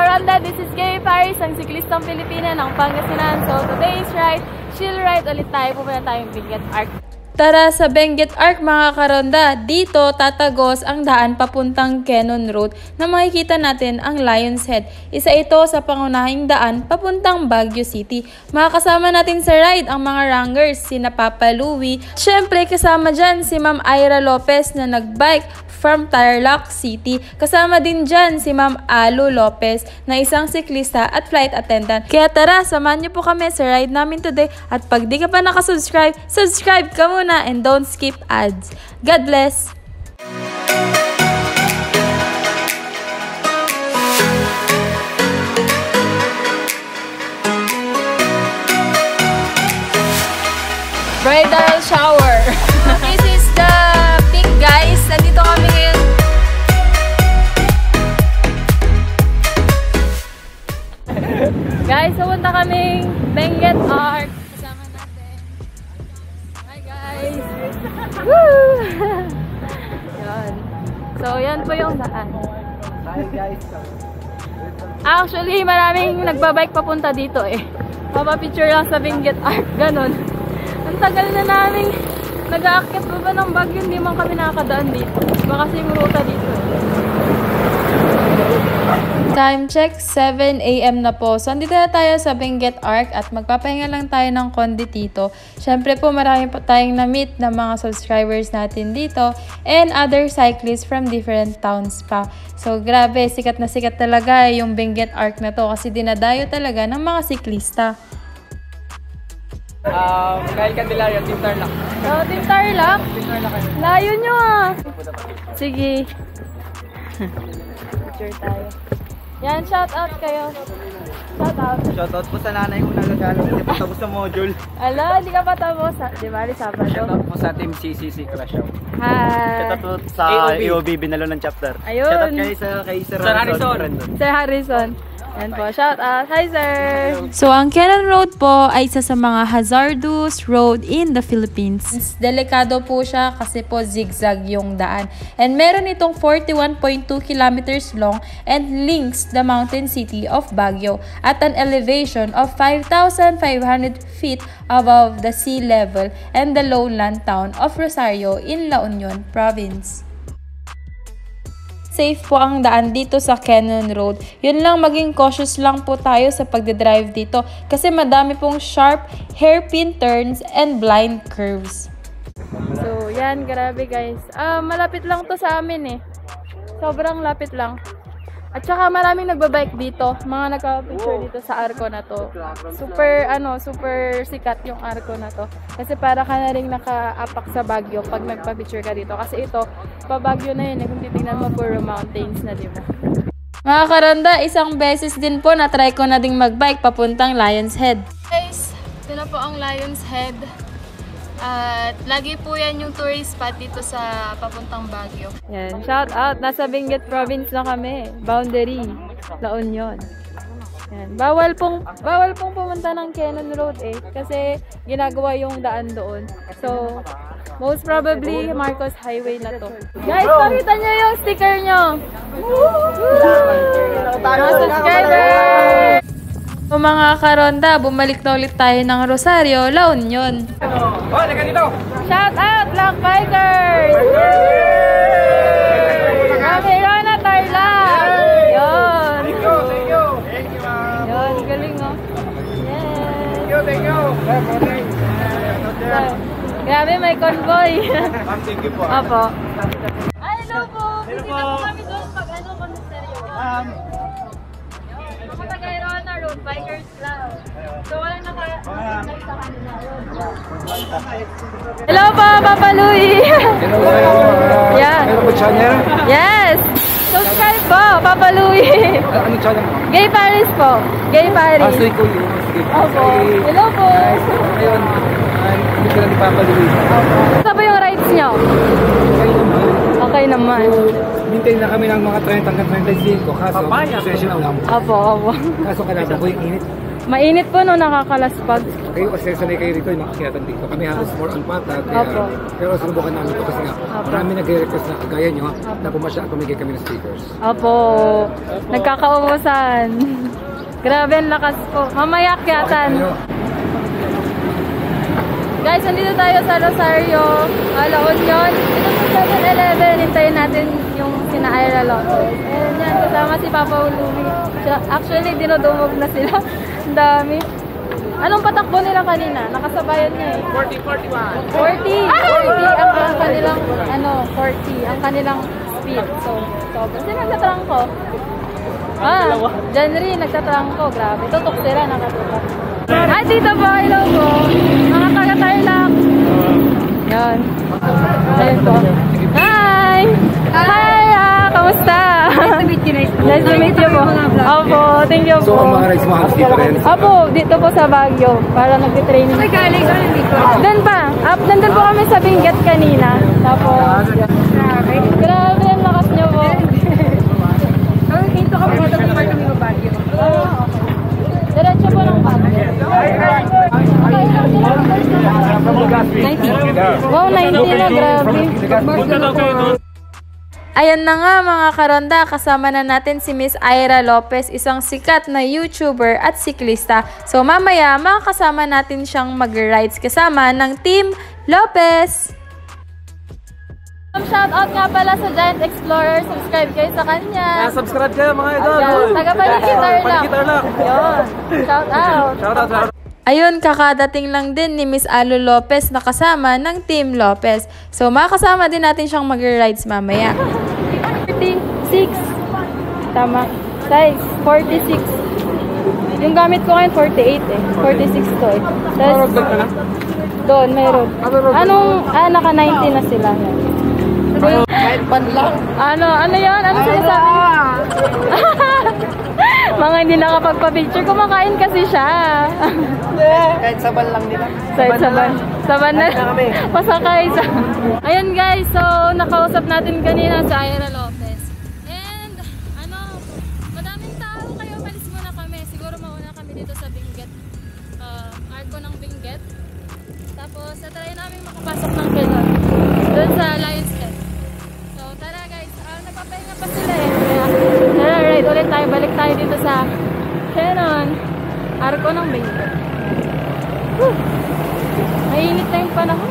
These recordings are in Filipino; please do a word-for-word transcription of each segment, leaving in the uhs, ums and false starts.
Karonda, this is Gay Paris, ang siklistang Pilipina ng Pangasinan. So today's ride, chill ride ulit tayo. Pupunta tayong Benguet Arc. Tara sa Benguet Arc mga karonda. Dito tatagos ang daan papuntang Quezon Road na makikita natin ang Lion's Head. Isa ito sa pangunahing daan papuntang Baguio City. Makakasama natin sa ride ang mga rangers, sina Papa Louie. Siyempre kasama dyan si Ma'am Ira Lopez na nagbike from Tarlac City. Kasama din dyan si Ma'am Alu Lopez na isang siklista at flight attendant. Kaya tara, samahan niyo po kami sa ride namin today. At pag di ka pa nakasubscribe, subscribe ka muna and don't skip ads. God bless! Bridal shower. This is the peak, guys. Nandito kami ngayon. Guys, pupunta kaming Benguet Arc. Kasama natin. Hi guys. Woo! Yan. So, yan po yung daan. Hi guys. Actually, maraming nagbabike papunta dito eh. Papapicture lang sa Benguet Arc. Ganon. Ang tagal na namin nag-aakyat pa ba ng Baguio, hindi man kami nakakadaan dito. Iba kasi yung ruta dito. Time check, seven A M na po. So, andito na tayo sa Benguet Arc at magpapahinga lang tayo ng konti dito. Siyempre po, marami po tayong na-meet ng mga subscribers natin dito and other cyclists from different towns pa. So, grabe, sikat na sikat talaga yung Benguet Arc na to kasi dinadayo talaga ng mga siklista. Um, Kyle Candelario, Team Tarlac. So, Team Tarlac? Team Tarlac kayo. Layo nyo ah. Sige. Picture tayo. Yan, shout out kayo. Shout out. Shout out po sa nanay ko na nagalo. Hindi pa tapos sa module. Ala, hindi ka pa tapos. Di ba, Sabado? Shout out po sa Team C C C Crash Out. Hi. Shout out po sa A O B, binalo ng chapter. Ayun. Shout out kayo sa kay Sir Harrison. Sir Harrison. Yan po, shout out. Hi, sir! So, ang Quezon Road po ay isa sa mga hazardous road in the Philippines. Delikado po siya kasi po zigzag yung daan. And meron itong forty-one point two kilometers long and links the mountain city of Baguio at an elevation of five thousand five hundred feet above the sea level and the lowland town of Rosario in La Union Province. Safe po ang daan dito sa Quezon Road. Yun lang, maging cautious lang po tayo sa pagdadrive dito kasi madami pong sharp hairpin turns and blind curves. So, yan, grabe guys. Ah, malapit lang to sa amin eh. Sobrang lapit lang. At saka maraming nagbabike dito. Mga nagka-picture dito sa arko na to. Super, ano, super sikat yung arko na to. Kasi para ka na rin naka-apak sa Baguio pag nagpa-picture ka dito. Kasi ito, pa Baguio na yun eh. Kung titignan mo, puro mountains na, di ba? Mga karonda, isang beses din po na-try ko na ding mag-bike papuntang Lion's Head. Guys, ito na po ang Lion's Head. At lagi po yan yung tourist spot dito sa papuntang Baguio. Yan, shout out. Nasa Benguet Province na kami. Boundary, La Union. Yan. Bawal pong, bawal pong pumunta ng Quezon Road eh. Kasi ginagawa yung daan doon. So, most probably Marcos Highway na to. Guys, pakita nyo yung sticker nyo. Mga subscribers! So mga karonda, bumalik na ulit tayo ng Rosario, La Union. Oh, naga dito! Shout out, Black Bikers! Kamerona, Tarlac! Yun! Thank you, thank you! Thank you, ma'am! Yun, galing oh! Yes! Thank you, thank you! So, grabe, may convoy! Ma'am, thank you po. Opo. Ay, hello po! Bisita po kami doon pag ano, monasteryo. Um, Mga taga-Irona Road, Bikers Club. So, walang naka... sa kanila. Hello po, Papa Louie! hello, hello! Yan. Meron po channel? Yes! Subscribe po, Papa Louie! Ano channel mo? Gay Paris po. Gay Paris. Ah, sige ko yun. Sige. Opo. Hello po. Guys, ngayon, hindi ko na di Papa Louie. Opo. Saan po yung rides nyo? Okay naman. Okay naman. Hintay na kami ng mga thirty hanggang thirty-five. Kaso, session na lang. Opo, opo. Kaso kalaban ko yung init. Mainit po no, nakakalaspag. Kayo kasi sanay kayo rito yung nakakyatan dito. Kami halos more on pata. Kaya, Opo. pero sinubukan namin ito kasi nga marami nagre-request na kagaya nyo na pumasya at pumigay kami ng stickers. Opo. Nagkakaubusan. Grabe ang lakas po. Mamaya akyatan. Guys, nandito tayo sa Rosario, La Union. Ito sa seven eleven. Hintayin natin yung sina Ira Lopez. Ayan yan, kasama si Papa Louie. Actually, dinodumog na sila. Ang dami. Anong patakbo nila kanina? Nakasabayan niya eh. forty, forty-one. forty! forty ang, ang kanilang, ano, forty. Ang kanilang speed. So, so kasi nagtatrangko. Ah, dyan rin, nagtatrangko. Grabe. Tutok sila, nakatutok. Ay, dito po, hello po. Mga taga-Tarlac. Yan. Ayun po. Hi! Hi! Ah, kamusta? Nice to meet you. Nice to meet you po. Opo, thank you po. So, ang mga rides mo halos difference? Opo, dito po sa Baguio. Para nag-training. Ay, galing ka dito. Doon pa. Up, nandun po kami sa Benguet kanina. Tapos, grabe. Grabe, ang lakas niyo po. Dito kami dito kung parang yung Baguio. Diretso po ng Baguio. ninety. Wow, ninety na. Grabe. Ayan na nga mga karonda, kasama na natin si Miss Ira Lopez, isang sikat na YouTuber at siklista. So mamaya, makakasama natin siyang mag-rides kasama ng Team Lopez. Shout out nga pala sa Giant Explorer, subscribe kayo sa kanya. Yeah, subscribe kayo mga idol. Taga-Panikitar lang. Panikitar lang. Yun, shout out. Shout out, shout out. Ayun, kakadating lang din ni Miss Alo Lopez na kasama ng Team Lopez. So, makakasama din natin siyang mag-rides mamaya. forty-six. Tama. Size, forty-six. Yung gamit ko ngayon, forty-eight eh. forty-six to eh. Tapos, doon, mayroon. Anong, ah, naka ninety na sila. Kahit pan lang. Ano, ano yan? Ano sinasabi? Mga hindi nakapagpa-picture, kumakain kasi siya. Kahit saban lang nila. Kahit saban. Saban na. Pasakay sa. Ayun guys, so nakausap natin kanina si Ira Lopez. And ano, madaming tao kayo, malis muna kami. Siguro mauna kami dito sa Benguet. Uh, arko ng Benguet. Tapos, tatry namin makapasok ng Quezon. Doon sa Lions Head. So, tara guys. Uh, nagpapahinga pa sila eh. Kaya, tara, ride ulit tayo. Balik tayo dito sa Quezon. Arko ng Benguet. Whew! Mainit na yung panahon.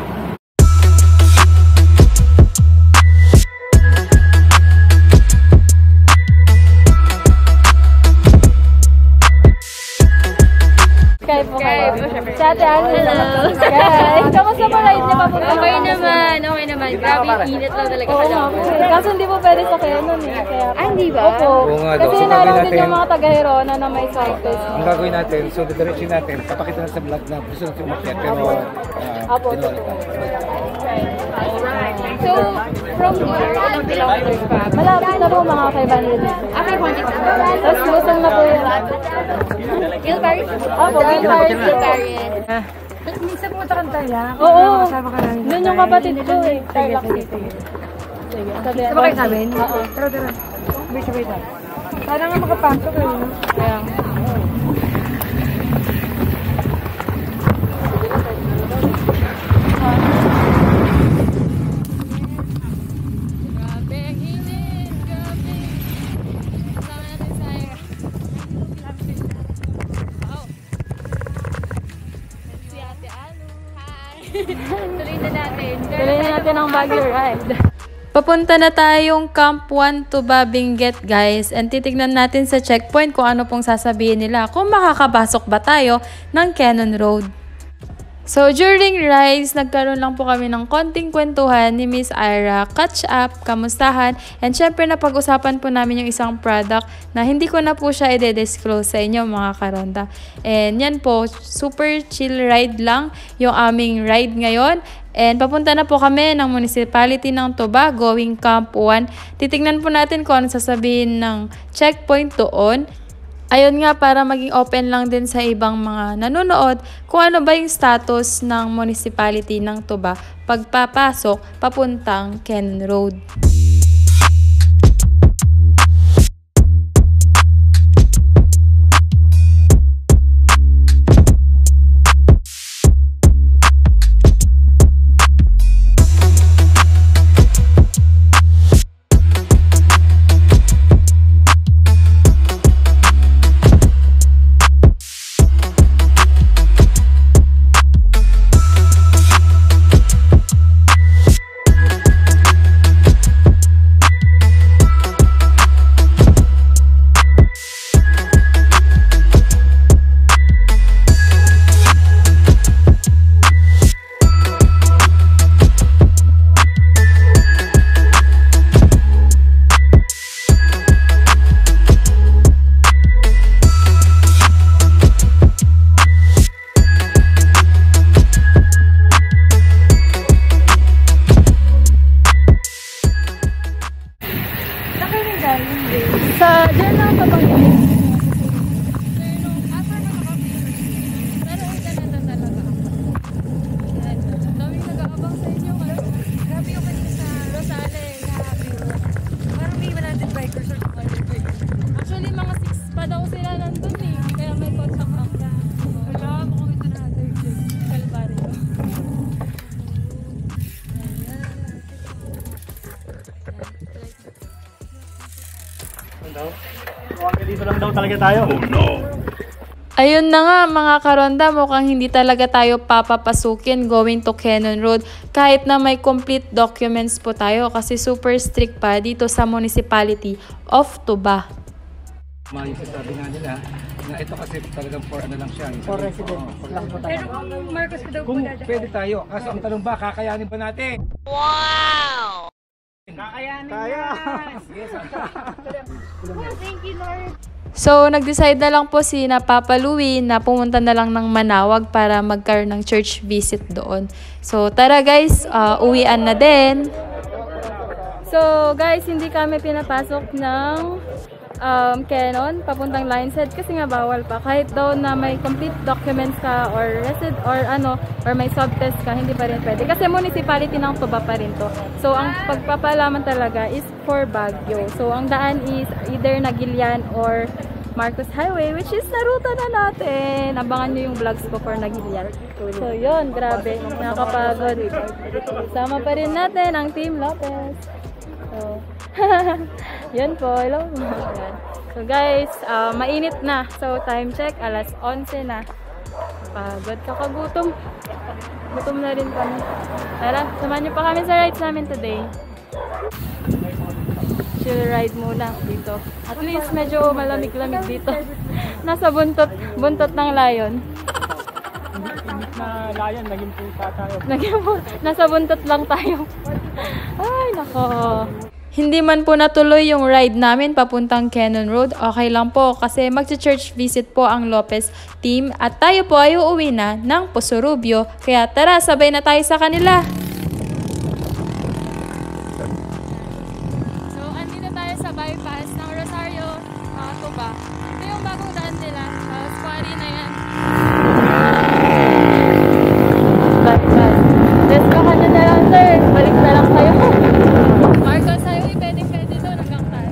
Skype po kayo. Sa ate Anne. Hello. Guys, kamusta po ride niya papunta? Okay naman, okay naman. Grabe yung init lang talaga sa Oo, kaso hindi po pwede sa kaya nun eh. Kaya, ah, hindi ba? Opo. Oo nga daw. Kasi So, nalaw gagawin din natin- yung mga taga-Hirona na may cycles. Ang gagawin natin, so didiretsin natin, papakita na sa vlog na gusto natin umakyat, pero uh, Apo, pinawala tayo. So, from here, ilang kilometers pa? Malapit na po mga five hundred meters. Okay, konti pa. Tapos lusong na po yun. Gilparis? Opo, Gilparis. Gilparis. Minsan pumunta kang Tarlac. Oo. Kasama ka namin. Doon yung kapatid ko eh. Tarlac Sige, City. sige. Sige. Sabi Sama kayo sa amin? Oo. Tara, tara. Sabay-sabay tayo. Sana nga makapasok eh. no? Kaya. Grabe, ang init. Grabe. Kasama natin sa Ira. Wow. Si Ate Alu. Hi. Tuloy na natin. Tuloy na natin ang Baguio ride. Papunta na tayong Camp one to Benguet guys, and titignan natin sa checkpoint kung ano pong sasabihin nila kung makakapasok ba tayo ng Cannon Road. So during rides, nagkaroon lang po kami ng konting kwentuhan ni Miss Ira, catch up, kamustahan, and syempre napag-usapan po namin yung isang product na hindi ko na po siya i-disclose sa inyo mga karonda. And yan po, super chill ride lang yung aming ride ngayon. And papunta na po kami ng municipality ng Toba, going Camp one. Titignan po natin kung ano sasabihin ng checkpoint doon. Ayun nga, para maging open lang din sa ibang mga nanonood kung ano ba yung status ng municipality ng Toba pagpapasok papuntang Cannon Road. flying way. Sa, dyan lang sa Panginoon. Pero ang ganda talaga. Yan. Daming nag-aabang sa inyo. Grabe yung kanina sa Rosales. Parang may one hundred bikers or two hundred bikers. Actually, mga six pa daw sila nandun eh. Kaya may contact ako. Wala, mukhang ito na other check. Calvario. Dito lang daw talaga tayo. Oh no! Ayun na nga mga karonda, mukhang hindi talaga tayo papapasukin going to Cannon Road kahit na may complete documents po tayo kasi super strict pa dito sa Municipality of Tuba. Mga yung sabi nga nila, na ito kasi talagang for ano lang siya. For residents lang po tayo. Pero kung Marcos ko daw po Kung dadaan. pwede tayo, kaso ang tanong ba, kakayanin ba natin? Kakayanin Kaya. Oh, thank you, Lord. So, nag-decide na lang po si na Papa Louie na pumunta na lang ng Manawag para magkaroon ng church visit doon. So, tara guys, uh, uwian na din. So, guys, hindi kami pinapasok ng um, Cannon papuntang Lionshead kasi nga bawal pa. Kahit daw na may complete documents ka or resid or ano, or may sub-test ka, hindi pa rin pwede. Kasi municipality ng Tuba pa rin to. So, ang pagpapalaman talaga is for Baguio. So, ang daan is either Nagilian or Marcos Highway, which is na ruta na natin. Abangan nyo yung vlogs ko for Nagilian. So, yun, grabe. Nakakapagod. Sama pa rin natin ang Team Lopez. So, yun po. Hello. Yan. So, guys, uh, mainit na. So, time check, alas onse na. Pagod, kakagutom. Gutom na rin kami. Tara, samahan nyo pa kami sa rides namin today. Chill ride muna dito. At least medyo malamig-lamig dito. Nasa buntot, buntot ng layon. Imbit na layan, naging pusa tayo. Naging, nasa buntot lang tayo. Ay, nako. Hindi man po natuloy yung ride namin papuntang Cannon Road, okay lang po kasi magcha-church visit po ang Lopez team at tayo po ay uuwi na ng Puso-Rubio. Kaya tara, sabay na tayo sa kanila. So, andito tayo sa bypass ng Rosario, uh, Tuba. Ito yung bagong daan nila. Uh, squarry na yan. Bypass. Let's go ka na lang, sir. Balik na lang kayo. Marcos, sa'yo, pwedeng-pwede doon hanggang tayo.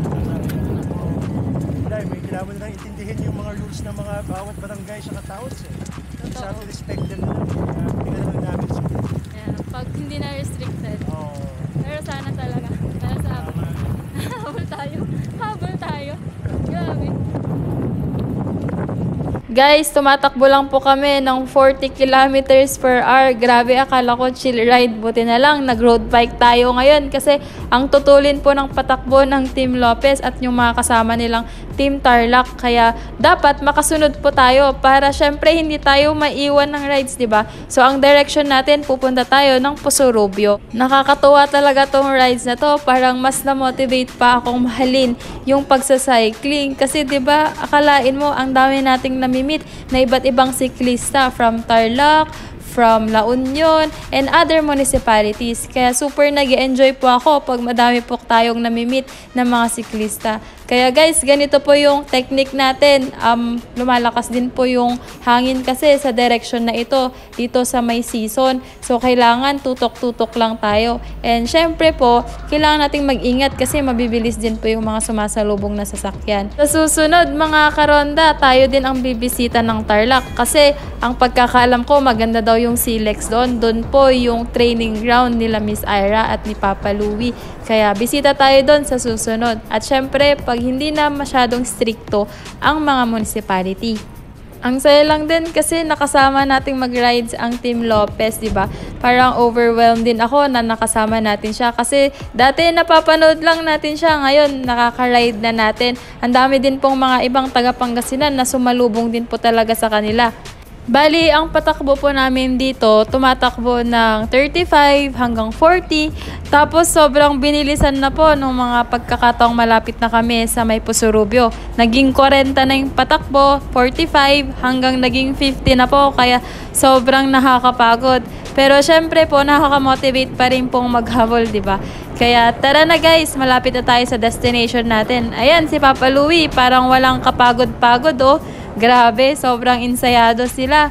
Dahil may kailangan mo na intindihin yung mga rules ng mga bawat barangay sa katawds eh. Sa atin respect din na pinagalang namin sa Ayan, pag hindi na restricted. Oo. Pero sana talaga. Para sa habol tayo. Habol tayo. Grabe. Guys, tumatakbo lang po kami ng forty kilometers per hour. Grabe, akala ko chill ride. Buti na lang, nag-road bike tayo ngayon kasi ang tutulin po ng patakbo ng Team Lopez at yung mga kasama nilang Team Tarlac. Kaya dapat makasunod po tayo para syempre hindi tayo maiwan ng rides, di ba? So, ang direction natin, pupunta tayo ng Puso-Rubio. Nakakatuwa talaga tong rides na to. Parang mas na-motivate pa akong mahalin yung pagsacycling. Kasi, di ba, akalain mo, ang dami nating namimili na iba't ibang siklista from Tarlac, from La Union, and other municipalities. Kaya super nag-enjoy po ako pag madami po tayong namimit ng mga siklista. Kaya guys, ganito po yung technique natin. Um, lumalakas din po yung hangin kasi sa direction na ito, dito sa may season. So, kailangan tutok-tutok lang tayo. And syempre po, kailangan nating mag-ingat kasi mabibilis din po yung mga sumasalubong na sasakyan. Sa susunod, mga karonda, tayo din ang bibisita ng Tarlac kasi ang pagkakaalam ko, maganda daw yung Silex doon. Doon po yung training ground nila Miss Ira at ni Papa Louie. Kaya bisita tayo doon sa susunod. At syempre, pag hindi na masyadong stricto ang mga municipality. Ang saya lang din kasi nakasama nating mag-rides ang Team Lopez, di ba? Parang overwhelmed din ako na nakasama natin siya kasi dati napapanood lang natin siya, ngayon nakaka-ride na natin. Ang dami din pong mga ibang taga-Pangasinan na sumalubong din po talaga sa kanila. Bali, ang patakbo po namin dito, tumatakbo ng thirty-five hanggang forty. Tapos, sobrang binilisan na po nung mga pagkakataong malapit na kami sa may Puso-Rubio. Naging forty na yung patakbo, forty-five hanggang naging fifty na po. Kaya, sobrang nakakapagod. Pero, syempre po, nakaka-motivate pa rin pong maghabol, di ba? Kaya tara na guys, malapit na tayo sa destination natin. Ayan, si Papa Louie, parang walang kapagod-pagod oh. Grabe, sobrang insayado sila.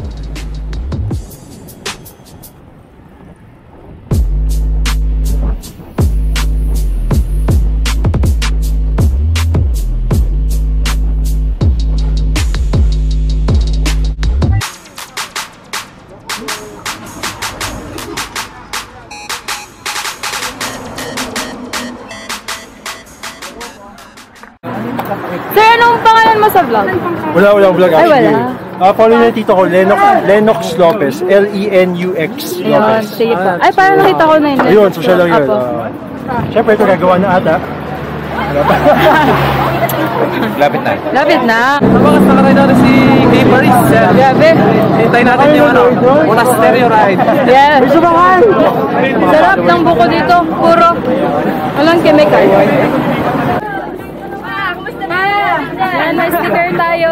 Sir, anong pangalan mo sa vlog? Wala, wala vlog Ay, actually. wala. Ah, follow niyo yung tito ko, Lennox, Lennox Lopez. L E N U X Ayun, Lopez. sige po. Ay, parang nakita ko na yun. Ayun, social lang yun. Apo. Ah, Siyempre, ito gagawa na ata. Lapit na. Lapit na. Nabakas na kayo natin si Kay Paris. Grabe. Hintayin natin yung ano, una stereo ride. Yes. Sarap ng buko dito. Puro. Walang chemical. Yan, may sticker tayo.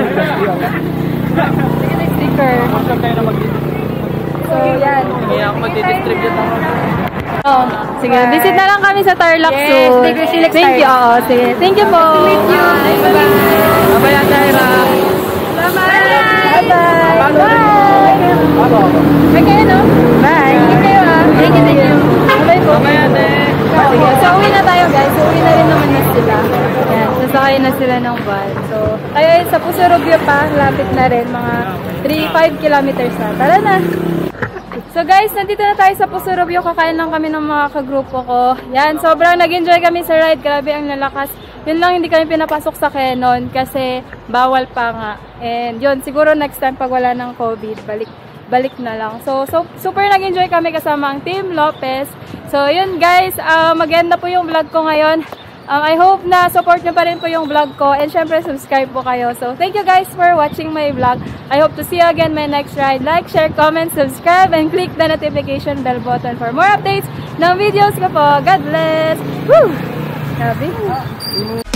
Sige, may sticker. So, yan. Hindi ako magdidistribute ako. Oh, sige, visit na lang kami sa Tarlac Yes, soon. thank you, see you next Thank time. you. Oo, sige. Thank you po. Thank you. Bye-bye. Babaya, Tyra. Bye-bye. Bye-bye. Bye. Bye kayo, no? Bye. Thank kayo, ah. Thank you, thank you. Bye-bye po. Babaya, ate. Sige. So, uwi na tayo, guys. So, uwi na rin naman na sila. Yan. Sasakay na sila ng van. So, kayo sa Puso Rubio pa, lapit na rin. Mga three to five kilometers na. Tara na. So guys, nandito na tayo sa Puso Rubio. Kakain lang kami ng mga kagrupo ko. Yan, sobrang nag-enjoy kami sa ride. Grabe ang lalakas. Yun lang, hindi kami pinapasok sa Canon kasi bawal pa nga. And yun, siguro next time pag wala ng COVID, balik balik na lang. So, so super nag-enjoy kami kasama ang Team Lopez. So yun guys, uh, maganda po yung vlog ko ngayon. Um, I hope na support nyo pa rin po yung vlog ko. And syempre, subscribe po kayo. So, thank you guys for watching my vlog. I hope to see you again my next ride. Like, share, comment, subscribe, and click the notification bell button for more updates ng videos ko po. God bless! Woo! Grabe.